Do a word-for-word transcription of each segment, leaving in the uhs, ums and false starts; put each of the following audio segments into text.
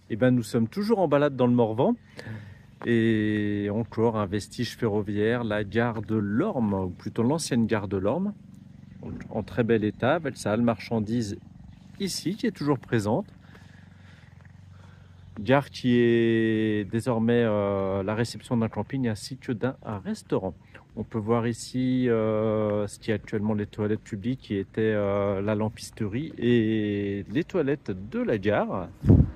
Et ben nous sommes toujours en balade dans le Morvan et encore un vestige ferroviaire, la gare de l'Orme, ou plutôt l'ancienne gare de l'Orme, en très bel état, avec sa halle marchandises ici qui est toujours présente. Gare qui est désormais euh, la réception d'un camping ainsi que d'un restaurant. On peut voir ici euh, ce qui est actuellement les toilettes publiques, qui était euh, la lampisterie et les toilettes de la gare.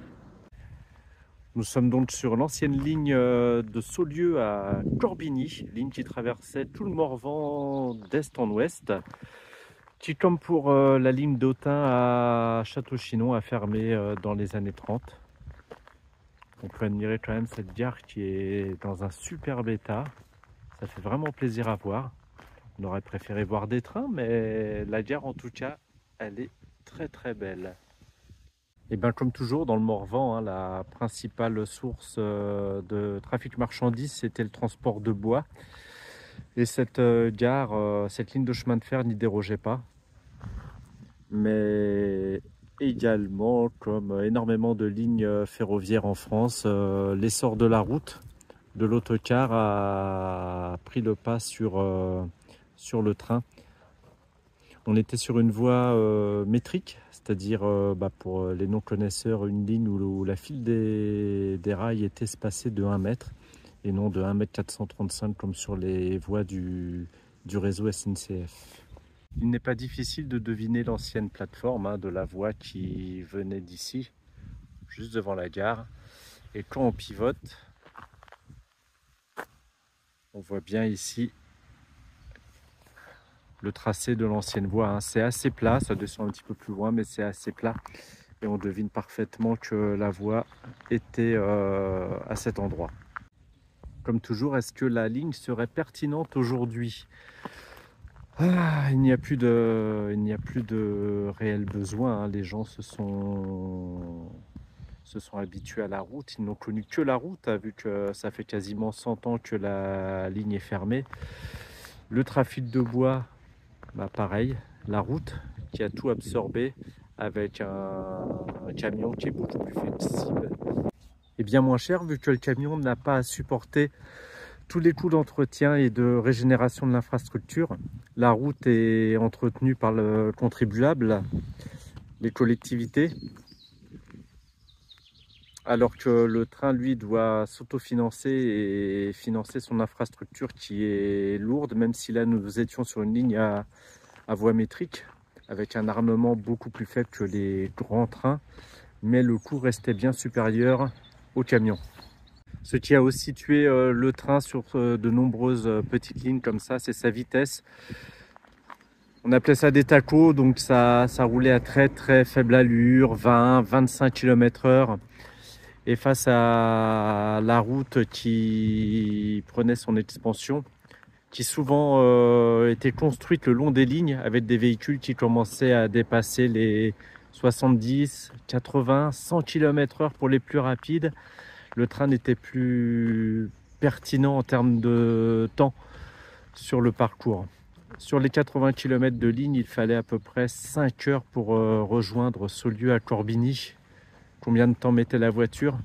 Nous sommes donc sur l'ancienne ligne de Saulieu à Corbigny, ligne qui traversait tout le Morvan d'est en ouest, qui, comme pour euh, la ligne d'Autun à Château-Chinon, a fermé euh, dans les années trente. On peut admirer quand même cette gare qui est dans un superbe état. Ça fait vraiment plaisir à voir. On aurait préféré voir des trains, mais la gare en tout cas, elle est très très belle. Et bien comme toujours dans le Morvan, hein, la principale source euh, de trafic marchandises, c'était le transport de bois. Et cette euh, gare, euh, cette ligne de chemin de fer n'y dérogeait pas. Mais également, comme énormément de lignes ferroviaires en France, euh, l'essor de la route, de l'autocar a pris le pas sur, euh, sur le train. On était sur une voie euh, métrique, c'est-à-dire euh, bah, pour les non-connaisseurs, une ligne où, où la file des, des rails était espacée de un mètre et non de un mètre quatre cent trente-cinq comme sur les voies du, du réseau S N C F. Il n'est pas difficile de deviner l'ancienne plateforme hein, de la voie qui venait d'ici, juste devant la gare. Et quand on pivote, on voit bien ici le tracé de l'ancienne voie. Hein. C'est assez plat, ça descend un petit peu plus loin, mais c'est assez plat. Et on devine parfaitement que la voie était euh, à cet endroit. Comme toujours, est-ce que la ligne serait pertinente aujourd'hui ? Ah, il n'y a plus de, il n'y a plus de réel besoin. Hein. Les gens se sont, se sont habitués à la route. Ils n'ont connu que la route, hein, vu que ça fait quasiment cent ans que la ligne est fermée. Le trafic de bois, bah pareil, la route qui a tout absorbé avec un, un camion qui est beaucoup plus flexible et bien moins cher, vu que le camion n'a pas à supporter tous les coûts d'entretien et de régénération de l'infrastructure. La route est entretenue par le contribuable, les collectivités, alors que le train, lui, doit s'autofinancer et financer son infrastructure qui est lourde, même si là, nous étions sur une ligne à, à voie métrique, avec un armement beaucoup plus faible que les grands trains, mais le coût restait bien supérieur au camion. Ce qui a aussi tué euh, le train sur euh, de nombreuses euh, petites lignes comme ça, c'est sa vitesse. On appelait ça des tacos, donc ça, ça roulait à très très faible allure, vingt à vingt-cinq kilomètres heure. Et face à la route qui prenait son expansion, qui souvent euh, était construite le long des lignes avec des véhicules qui commençaient à dépasser les soixante-dix, quatre-vingts, cent kilomètres heure pour les plus rapides, le train n'était plus pertinent en termes de temps sur le parcours. Sur les quatre-vingts kilomètres de ligne, il fallait à peu près cinq heures pour euh, rejoindre Saulieu à Corbigny. Combien de temps mettait la voiture?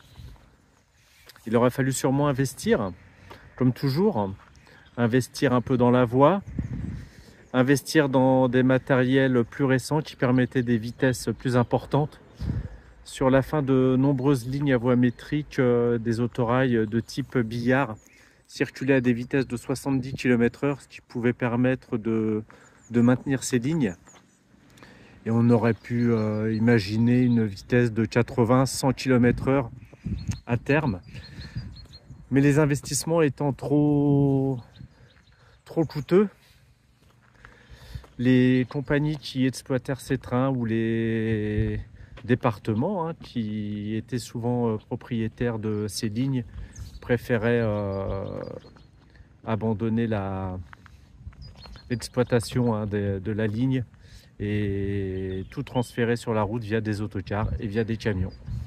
Il aurait fallu sûrement investir, comme toujours, investir un peu dans la voie, investir dans des matériels plus récents qui permettaient des vitesses plus importantes. Sur la fin de nombreuses lignes à voie métrique, euh, des autorails de type billard circulaient à des vitesses de soixante-dix kilomètres heure, ce qui pouvait permettre de, de maintenir ces lignes. Et on aurait pu euh, imaginer une vitesse de quatre-vingts à cent kilomètres heure à terme. Mais les investissements étant trop, trop coûteux, les compagnies qui exploitèrent ces trains ou les départements hein, qui étaient souvent euh, propriétaires de ces lignes préféraient euh, abandonner l'exploitation hein, de, de la ligne et tout transférer sur la route via des autocars et via des camions.